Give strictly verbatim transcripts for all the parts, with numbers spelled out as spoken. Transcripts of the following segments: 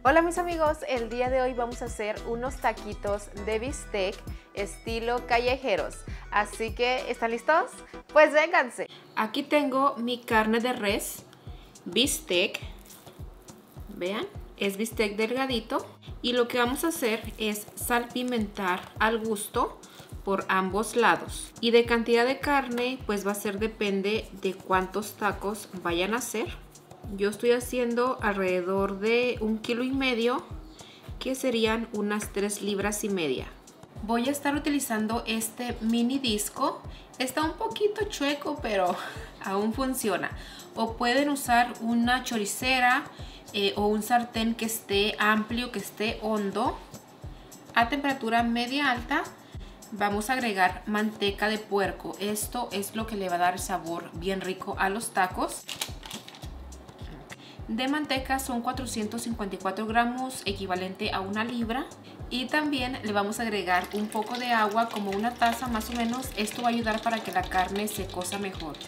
Hola mis amigos, el día de hoy vamos a hacer unos taquitos de bistec estilo callejeros. Así que, ¿están listos? Pues vénganse. Aquí tengo mi carne de res, bistec. Vean, es bistec delgadito. Y lo que vamos a hacer es salpimentar al gusto por ambos lados. Y de cantidad de carne, pues va a ser depende de cuántos tacos vayan a hacer. Yo estoy haciendo alrededor de un kilo y medio, que serían unas tres libras y media. Voy a estar utilizando este mini disco. Está un poquito chueco, pero aún funciona. O pueden usar una choricera eh, o un sartén que esté amplio, que esté hondo. A temperatura media alta vamos a agregar manteca de puerco. Esto es lo que le va a dar el sabor bien rico a los tacos. De manteca son cuatrocientos cincuenta y cuatro gramos, equivalente a una libra. Y también le vamos a agregar un poco de agua, como una taza más o menos. Esto va a ayudar para que la carne se cosa mejor.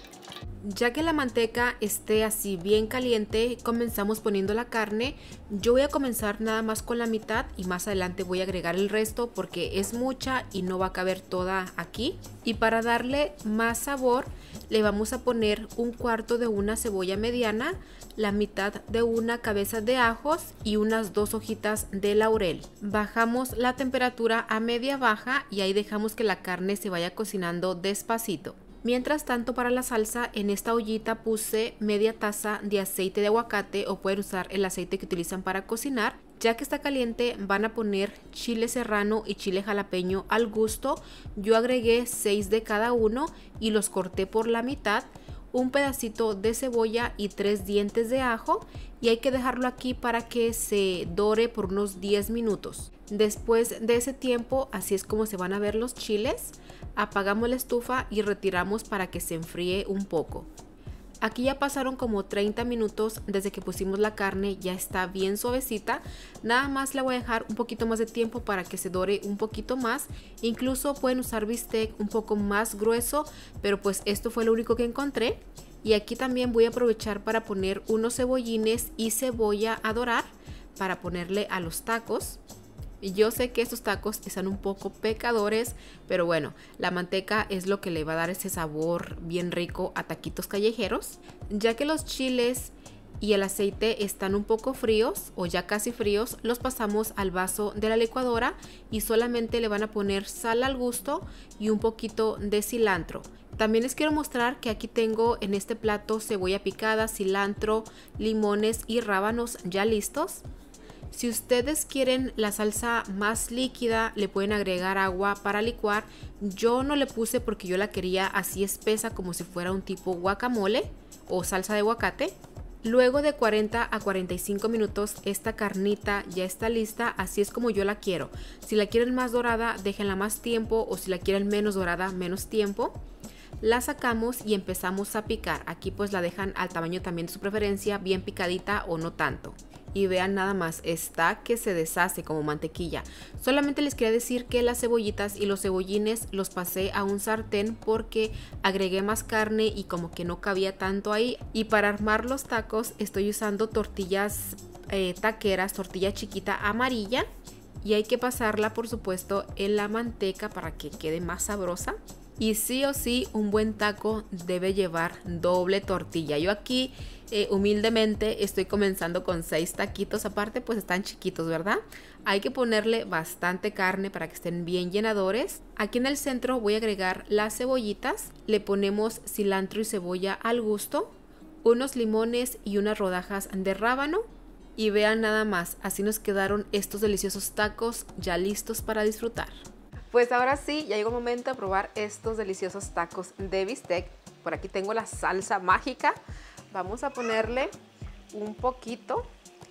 Ya que la manteca esté así bien caliente, comenzamos poniendo la carne. Yo voy a comenzar nada más con la mitad y más adelante voy a agregar el resto porque es mucha y no va a caber toda aquí. Y para darle más sabor le vamos a poner un cuarto de una cebolla mediana, la mitad de una cabeza de ajos y unas dos hojitas de laurel. Bajamos la temperatura a media baja y ahí dejamos que la carne se vaya cocinando despacito. Mientras tanto, para la salsa, en esta ollita puse media taza de aceite de aguacate, o pueden usar el aceite que utilizan para cocinar. Ya que está caliente, van a poner chile serrano y chile jalapeño al gusto. Yo agregué seis de cada uno y los corté por la mitad. Un pedacito de cebolla y tres dientes de ajo, y hay que dejarlo aquí para que se dore por unos diez minutos. Después de ese tiempo, así es como se van a ver los chiles. Apagamos la estufa y retiramos para que se enfríe un poco. Aquí ya pasaron como treinta minutos desde que pusimos la carne, ya está bien suavecita. Nada más la voy a dejar un poquito más de tiempo para que se dore un poquito más. Incluso pueden usar bistec un poco más grueso, pero pues esto fue lo único que encontré. Y aquí también voy a aprovechar para poner unos cebollines y cebolla a dorar para ponerle a los tacos. Yo sé que estos tacos están un poco pecadores, pero bueno, la manteca es lo que le va a dar ese sabor bien rico a taquitos callejeros. Ya que los chiles y el aceite están un poco fríos o ya casi fríos, los pasamos al vaso de la licuadora y solamente le van a poner sal al gusto y un poquito de cilantro. También les quiero mostrar que aquí tengo en este plato cebolla picada, cilantro, limones y rábanos ya listos. Si ustedes quieren la salsa más líquida, le pueden agregar agua para licuar. Yo no le puse porque yo la quería así espesa, como si fuera un tipo guacamole o salsa de aguacate. Luego de cuarenta a cuarenta y cinco minutos, esta carnita ya está lista, así es como yo la quiero. Si la quieren más dorada, déjenla más tiempo, o si la quieren menos dorada, menos tiempo. La sacamos y empezamos a picar. Aquí pues la dejan al tamaño también de su preferencia, bien picadita o no tanto. Y vean nada más, está que se deshace como mantequilla. Solamente les quería decir que las cebollitas y los cebollines los pasé a un sartén porque agregué más carne y como que no cabía tanto ahí. Y para armar los tacos estoy usando tortillas eh, taqueras, tortilla chiquita amarilla. Y hay que pasarla, por supuesto, en la manteca para que quede más sabrosa. Y sí o sí, un buen taco debe llevar doble tortilla. Yo aquí eh, humildemente estoy comenzando con seis taquitos. Aparte pues están chiquitos, ¿verdad? Hay que ponerle bastante carne para que estén bien llenadores. Aquí en el centro voy a agregar las cebollitas. Le ponemos cilantro y cebolla al gusto, unos limones y unas rodajas de rábano. Y vean nada más, así nos quedaron estos deliciosos tacos ya listos para disfrutar. Pues ahora sí, ya llegó el momento de probar estos deliciosos tacos de bistec. Por aquí tengo la salsa mágica. Vamos a ponerle un poquito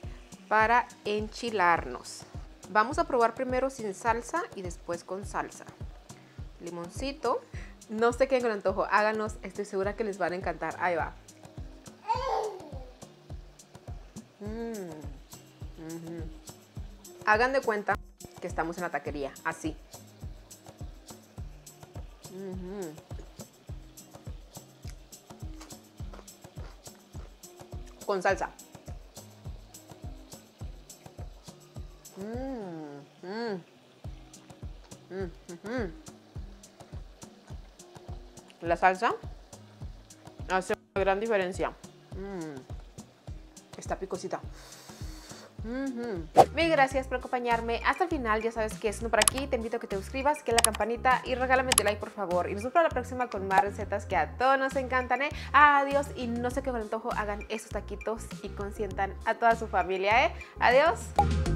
para enchilarnos. Vamos a probar primero sin salsa y después con salsa. Limoncito. No se queden con antojo, háganos, estoy segura que les van a encantar. Ahí va. Mm. Uh-huh. Hagan de cuenta que estamos en la taquería, así. Uh-huh. Con salsa. Mm, mm. Mm, mm. La salsa hace una gran diferencia. Mm. Está picosita. Mm-hmm. Mil gracias por acompañarme hasta el final. Ya sabes que es no por aquí. Te invito a que te suscribas, que la campanita y regálame tu like, por favor. Y nos vemos para la próxima con más recetas que a todos nos encantan, ¿eh? Adiós. Y no sé qué con el antojo hagan esos taquitos y consientan a toda su familia, ¿eh? Adiós.